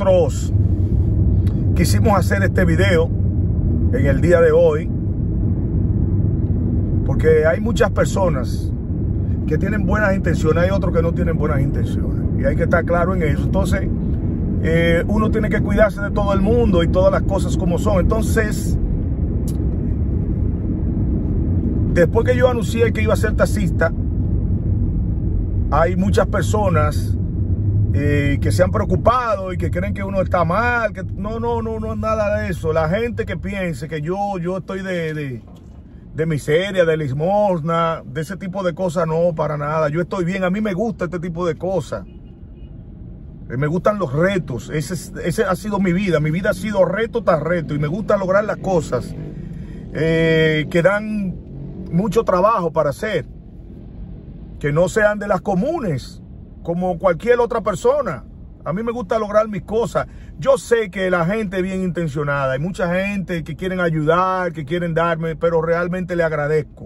nosotros quisimos hacer este video en el día de hoy porque hay muchas personas que tienen buenas intenciones, hay otros que no tienen buenas intenciones y hay que estar claro en eso. Entonces uno tiene que cuidarse de todo el mundo y todas las cosas como son. Entonces, después que yo anuncié que iba a ser taxista, hay muchas personas que se han preocupado y que creen que uno está mal, que no es nada de eso. La gente que piense que yo estoy de miseria, de limosna, de ese tipo de cosas, no, para nada. Yo estoy bien, a mí me gusta este tipo de cosas. Me gustan los retos, ese ha sido mi vida ha sido reto tras reto y me gusta lograr las cosas que dan mucho trabajo para hacer, que no sean de las comunes, como cualquier otra persona. A mí me gusta lograr mis cosas. Yo sé que la gente es bien intencionada, hay mucha gente que quieren ayudar, que quieren darme, pero realmente le agradezco.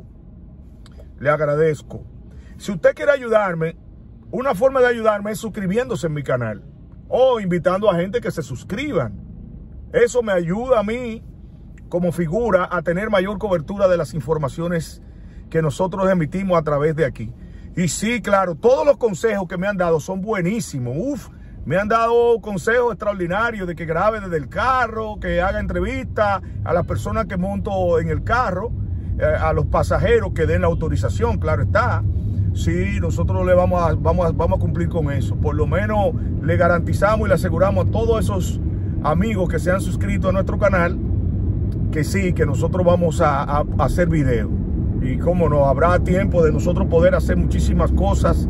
Le agradezco. Si usted quiere ayudarme, una forma de ayudarme es suscribiéndose en mi canal o invitando a gente que se suscriban. Eso me ayuda a mí como figura a tener mayor cobertura de las informaciones que nosotros emitimos a través de aquí. Y sí, claro, todos los consejos que me han dado son buenísimos. Me han dado consejos extraordinarios de que grabe desde el carro, que haga entrevistas a las personas que monto en el carro, a los pasajeros que den la autorización, claro está. Sí, nosotros le vamos a cumplir con eso. Por lo menos le garantizamos y le aseguramos a todos esos amigos que se han suscrito a nuestro canal que sí, que nosotros vamos a hacer videos. Y cómo no, habrá tiempo de nosotros poder hacer muchísimas cosas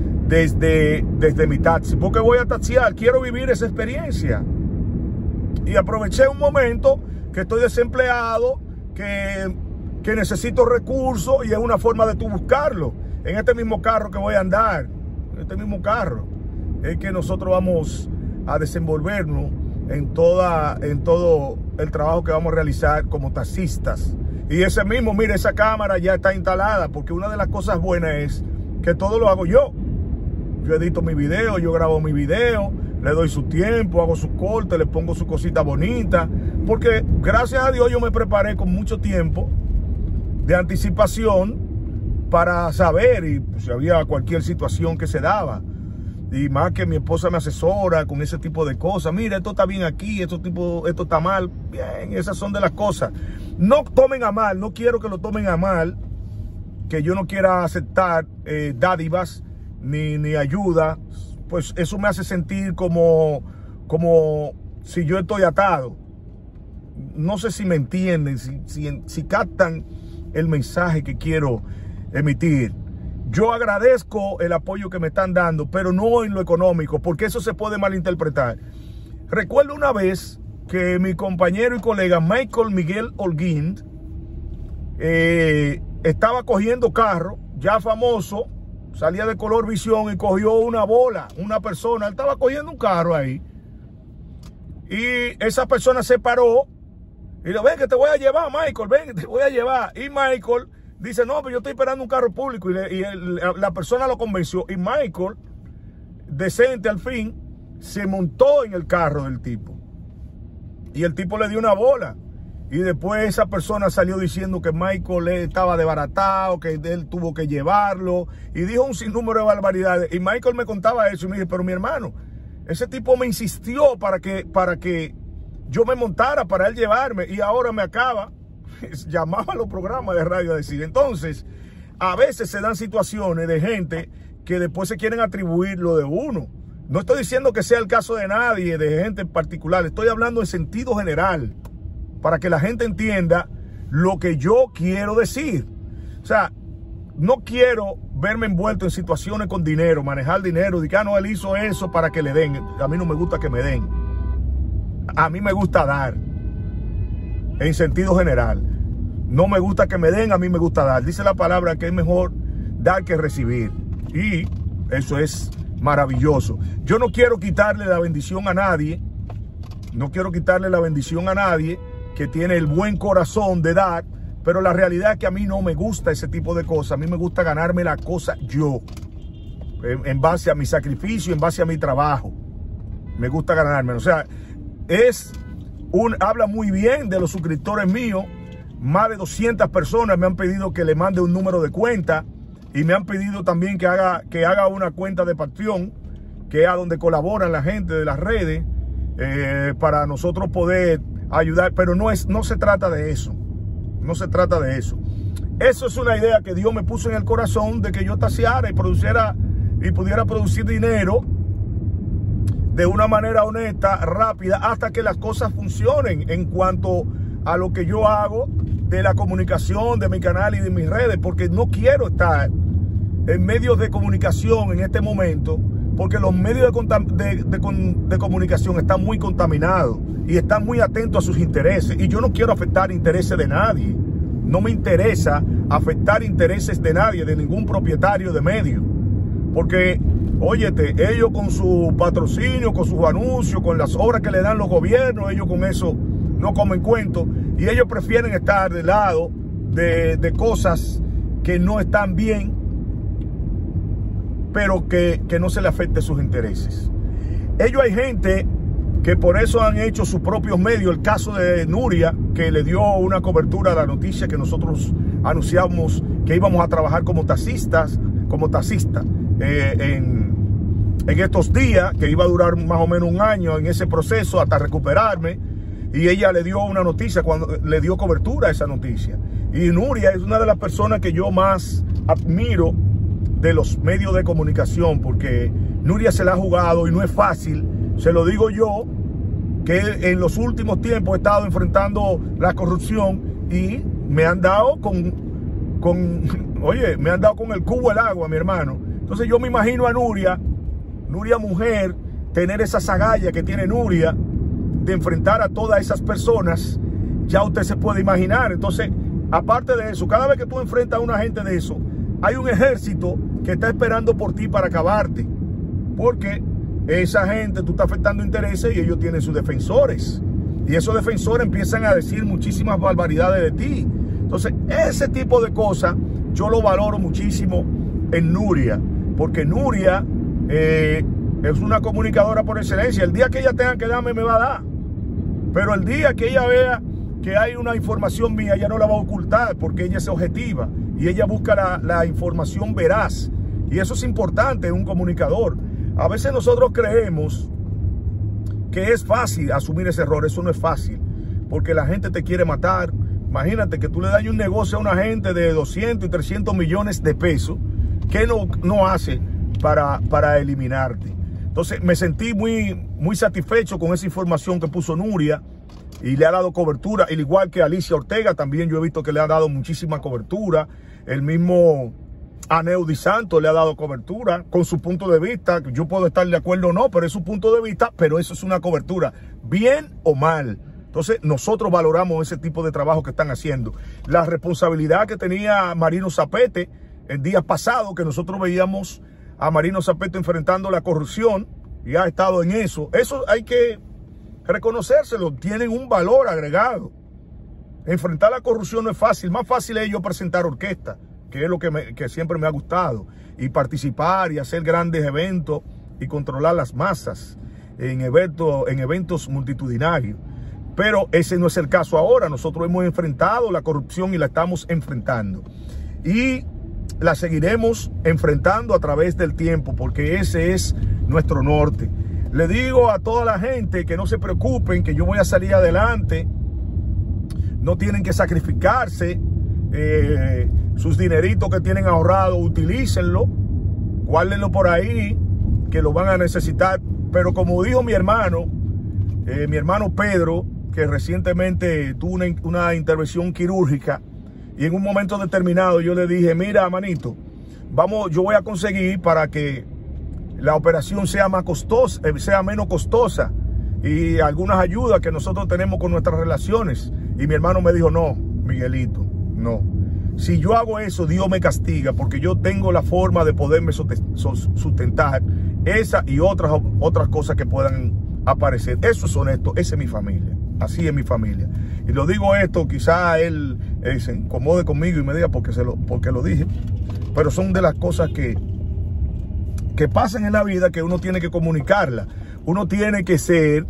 desde mi taxi. Porque voy a taxiar, quiero vivir esa experiencia. Y aproveché un momento que estoy desempleado, que necesito recursos y es una forma de tú buscarlo. En este mismo carro que voy a andar, en este mismo carro, es que nosotros vamos a desenvolvernos en todo el trabajo que vamos a realizar como taxistas. Y ese mismo, mire, esa cámara ya está instalada, porque una de las cosas buenas es que todo lo hago yo. Yo edito mi video, yo grabo mi video, le doy su tiempo, hago su corte, le pongo su cosita bonita, porque gracias a Dios yo me preparé con mucho tiempo de anticipación para saber y si había cualquier situación que se daba. Y más que mi esposa me asesora con ese tipo de cosas. Mira, esto está bien aquí, esto está mal. Bien, esas son de las cosas. No tomen a mal, no quiero que lo tomen a mal, que yo no quiera aceptar dádivas ni ayuda. Pues eso me hace sentir como si yo estoy atado. No sé si me entienden, si captan el mensaje que quiero emitir. Yo agradezco el apoyo que me están dando, pero no en lo económico, porque eso se puede malinterpretar. Recuerdo una vez que mi compañero y colega Michael Miguel Holguín estaba cogiendo carro, ya famoso, salía de Color Visión y cogió una bola, una persona, él estaba cogiendo un carro ahí. Y esa persona se paró y le dijo, ven que te voy a llevar, Michael, ven que te voy a llevar. Y Michael dice, no, pero yo estoy esperando un carro público. Y la persona lo convenció. Y Michael, decente al fin, se montó en el carro del tipo. Y el tipo le dio una bola. Y después esa persona salió diciendo que Michael estaba desbaratado, que él tuvo que llevarlo. Y dijo un sinnúmero de barbaridades. Y Michael me contaba eso y me dice, pero mi hermano, ese tipo me insistió para que yo me montara, para él llevarme. Y ahora me acaba. Llamaba a los programas de radio a decir. Entonces, a veces se dan situaciones de gente que después se quieren atribuir lo de uno. No estoy diciendo que sea el caso de nadie, de gente en particular. Estoy hablando en sentido general, para que la gente entienda lo que yo quiero decir. O sea, no quiero verme envuelto en situaciones con dinero, manejar dinero, de que no, él hizo eso para que le den. A mí no me gusta que me den. A mí me gusta dar. En sentido general. No me gusta que me den, a mí me gusta dar. Dice la palabra que es mejor dar que recibir. Y eso es maravilloso. Yo no quiero quitarle la bendición a nadie. No quiero quitarle la bendición a nadie que tiene el buen corazón de dar. Pero la realidad es que a mí no me gusta ese tipo de cosas. A mí me gusta ganarme la cosa yo. En base a mi sacrificio, en base a mi trabajo. me gusta ganarme. O sea, habla muy bien de los suscriptores míos. Más de 200 personas me han pedido que le mande un número de cuenta y me han pedido también que haga una cuenta de Patreon, que es a donde colaboran la gente de las redes, para nosotros poder ayudar. Pero no se trata de eso. No se trata de eso. Eso es una idea que Dios me puso en el corazón, de que yo taseara y pudiera producir dinero de una manera honesta, rápida, hasta que las cosas funcionen en cuanto a lo que yo hago de la comunicación, de mi canal y de mis redes, porque no quiero estar en medios de comunicación en este momento, porque los medios de comunicación están muy contaminados y están muy atentos a sus intereses, y yo no quiero afectar intereses de nadie. No me interesa afectar intereses de nadie, de ningún propietario de medio, porque óyete, ellos con su patrocinio, con sus anuncios, con las obras que le dan los gobiernos, ellos con eso no comen cuento, y ellos prefieren estar del lado de cosas que no están bien, pero que no se le afecte sus intereses. Ellos, hay gente que por eso han hecho sus propios medios. El caso de Nuria, que le dio una cobertura a la noticia que nosotros anunciamos que íbamos a trabajar como taxista en estos días, que iba a durar más o menos un año en ese proceso hasta recuperarme, y ella le dio una noticia, cuando le dio cobertura a esa noticia. Y Nuria es una de las personas que yo más admiro de los medios de comunicación, porque Nuria se la ha jugado y no es fácil. Se lo digo yo, que en los últimos tiempos he estado enfrentando la corrupción y me han dado me han dado con el cubo el agua, mi hermano. Entonces yo me imagino a Nuria mujer, tener esa agallas que tiene Nuria de enfrentar a todas esas personas. Ya usted se puede imaginar. Entonces, aparte de eso, cada vez que tú enfrentas a una gente de eso, hay un ejército que está esperando por ti para acabarte, porque esa gente, tú estás afectando intereses y ellos tienen sus defensores, y esos defensores empiezan a decir muchísimas barbaridades de ti. Entonces, ese tipo de cosas yo lo valoro muchísimo en Nuria, porque Nuria es una comunicadora por excelencia. El día que ella tenga que darme, me va a dar, pero el día que ella vea que hay una información mía, ella no la va a ocultar, porque ella es objetiva y ella busca la información veraz, y eso es importante en un comunicador. A veces nosotros creemos que es fácil asumir ese error. Eso no es fácil, porque la gente te quiere matar. Imagínate que tú le das un negocio a una gente de 200 y 300 millones de pesos. ¿Qué no hace para eliminarte? Entonces me sentí muy satisfecho con esa información que puso Nuria, y le ha dado cobertura, al igual que Alicia Ortega. También yo he visto que le ha dado muchísima cobertura. El mismo Aneudi Santos le ha dado cobertura con su punto de vista. Yo puedo estar de acuerdo o no, pero es su punto de vista, pero eso es una cobertura, bien o mal. Entonces nosotros valoramos ese tipo de trabajo que están haciendo. La responsabilidad que tenía Marino Zapete el día pasado, que nosotros veíamos a Marino Zapete enfrentando la corrupción, y ha estado en eso. Eso hay que reconocérselo, tienen un valor agregado. Enfrentar la corrupción no es fácil. Más fácil es yo presentar orquesta, que es lo que siempre me ha gustado, y participar y hacer grandes eventos y controlar las masas en eventos multitudinarios. Pero ese no es el caso ahora. Nosotros hemos enfrentado la corrupción y la estamos enfrentando, y la seguiremos enfrentando a través del tiempo, porque ese es nuestro norte. Le digo a toda la gente que no se preocupen, que yo voy a salir adelante. No tienen que sacrificarse. Sus dineritos que tienen ahorrado, utilícenlo, guárdenlo por ahí, que lo van a necesitar. Pero como dijo mi hermano Pedro, que recientemente tuvo una intervención quirúrgica, y en un momento determinado yo le dije: mira, manito, yo voy a conseguir para que la operación sea menos costosa, y algunas ayudas que nosotros tenemos con nuestras relaciones. Y mi hermano me dijo: no, Miguelito, no. Si yo hago eso, Dios me castiga, porque yo tengo la forma de poderme sustentar esa y otras cosas que puedan aparecer. Eso es honesto, esa es mi familia, así es mi familia. Y lo digo esto, quizá él se incomode conmigo y me diga porque lo dije, pero son de las cosas que pasan en la vida, que uno tiene que comunicarla. uno tiene que ser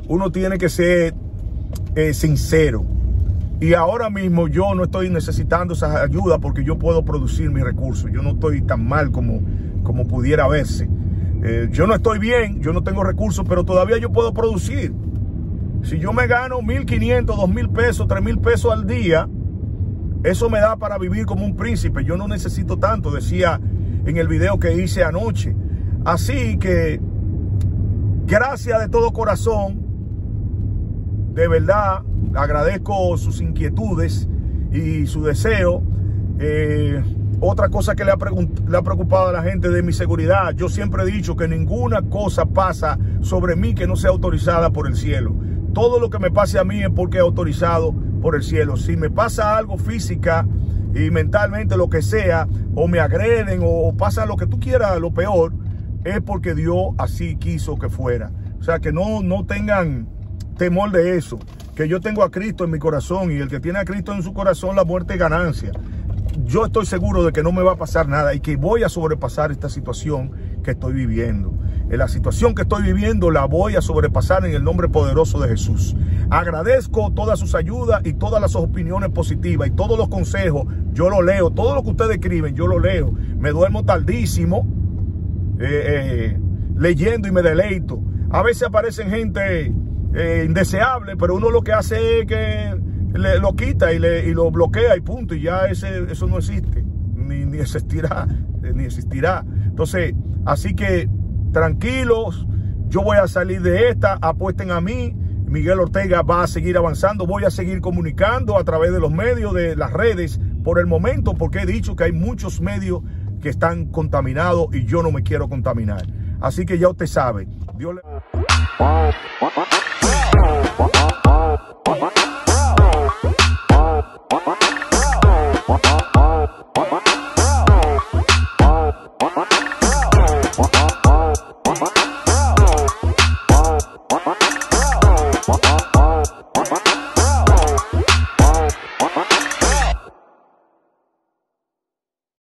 sincero. Y ahora mismo yo no estoy necesitando esas ayudas porque yo puedo producir mis recursos. Yo no estoy tan mal como pudiera verse. Yo no estoy bien, yo no tengo recursos, pero todavía yo puedo producir. Si yo me gano 1,500, 2,000 pesos, 3,000 pesos al día, eso me da para vivir como un príncipe. Yo no necesito tanto, decía en el video que hice anoche. Así que, gracias de todo corazón, de verdad, agradezco sus inquietudes y su deseo. Otra cosa que le ha preocupado a la gente de mi seguridad. Yo siempre he dicho que ninguna cosa pasa sobre mí que no sea autorizada por el cielo. Todo lo que me pase a mí es porque es autorizado por el cielo. Si me pasa algo física y mentalmente, lo que sea, o me agreden o pasa lo que tú quieras, lo peor, es porque Dios así quiso que fuera. O sea, que no tengan temor de eso. Que yo tengo a Cristo en mi corazón, y el que tiene a Cristo en su corazón, la muerte es ganancia. Yo estoy seguro de que no me va a pasar nada y que voy a sobrepasar esta situación que estoy viviendo. En la situación que estoy viviendo la voy a sobrepasar en el nombre poderoso de Jesús. Agradezco todas sus ayudas y todas las opiniones positivas y todos los consejos. Yo lo leo, todo lo que ustedes escriben, yo lo leo. Me duermo tardísimo leyendo y me deleito. A veces aparecen gente indeseable, pero uno lo que hace es que lo quita y lo bloquea y punto, y ya eso no existe, ni existirá, Entonces, así que tranquilos, yo voy a salir de esta, apuesten a mí. Miguel Ortega va a seguir avanzando, voy a seguir comunicando a través de los medios, de las redes, por el momento, porque he dicho que hay muchos medios que están contaminados y yo no me quiero contaminar. Así que ya usted sabe. Dios le...